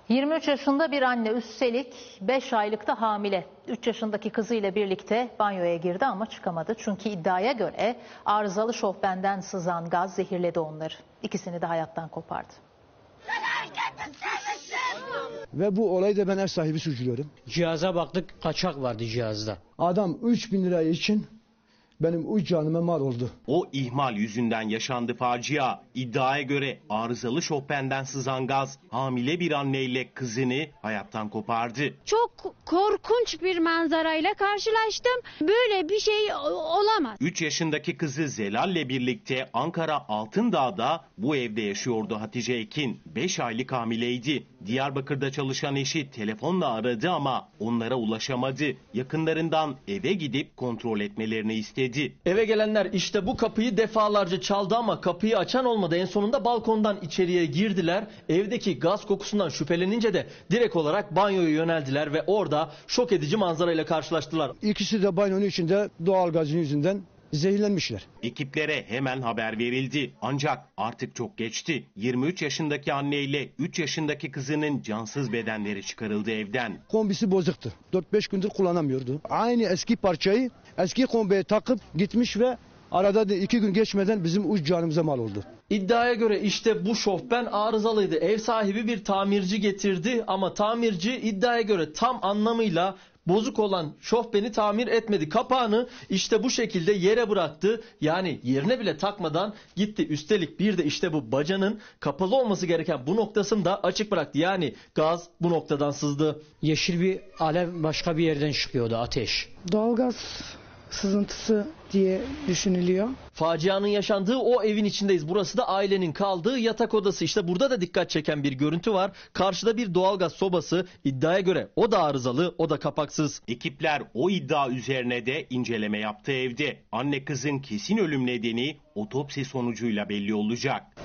23 yaşında bir anne, üstelik 5 aylıkta hamile. 3 yaşındaki kızıyla birlikte banyoya girdi ama çıkamadı. Çünkü iddiaya göre arızalı şofbenden sızan gaz zehirledi onları. İkisini de hayattan kopardı. Ve bu olayı da ben ev sahibi suçluyorum. Cihaza baktık, kaçak vardı cihazda. Adam 3.000 lira için benim 3 canıma mal oldu. O ihmal yüzünden yaşandı facia. İddiaya göre arızalı şofbenden sızan gaz hamile bir anneyle kızını hayattan kopardı. Çok korkunç bir manzarayla karşılaştım. Böyle bir şey olamaz. 3 yaşındaki kızı Zelal'le birlikte Ankara Altındağ'da bu evde yaşıyordu Hatice Ekin. 5 aylık hamileydi. Diyarbakır'da çalışan eşi telefonla aradı ama onlara ulaşamadı. Yakınlarından eve gidip kontrol etmelerini istedi. Eve gelenler işte bu kapıyı defalarca çaldı ama kapıyı açan olmadı. En sonunda balkondan içeriye girdiler. Evdeki gaz kokusundan şüphelenince de direkt olarak banyoya yöneldiler ve orada şok edici manzarayla karşılaştılar. İkisi de banyonun içinde doğal gazın yüzünden zehirlenmişler. Ekiplere hemen haber verildi. Ancak artık çok geçti. 23 yaşındaki anneyle 3 yaşındaki kızının cansız bedenleri çıkarıldı evden. Kombisi bozuktu. 4-5 gündür kullanamıyordu. Aynı eski parçayı eski kombiye takıp gitmiş ve arada da 2 gün geçmeden bizim 3 canımıza mal oldu. İddiaya göre işte bu şofben arızalıydı. Ev sahibi bir tamirci getirdi ama tamirci iddiaya göre tam anlamıyla bozuk olan şofbeni tamir etmedi. Kapağını işte bu şekilde yere bıraktı. Yani yerine bile takmadan gitti. Üstelik bir de işte bu bacanın kapalı olması gereken bu noktasını da açık bıraktı. Yani gaz bu noktadan sızdı. Yeşil bir alev başka bir yerden çıkıyordu, ateş. Doğalgaz sızıntısı diye düşünülüyor. Facianın yaşandığı o evin içindeyiz. Burası da ailenin kaldığı yatak odası. İşte burada da dikkat çeken bir görüntü var. Karşıda bir doğalgaz sobası. İddiaya göre o da arızalı, o da kapaksız. Ekipler o iddia üzerine de inceleme yaptı evde. Anne kızın kesin ölüm nedeni otopsi sonucuyla belli olacak.